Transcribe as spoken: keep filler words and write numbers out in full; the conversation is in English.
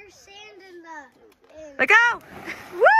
There's sand in the... In Let go! Woo!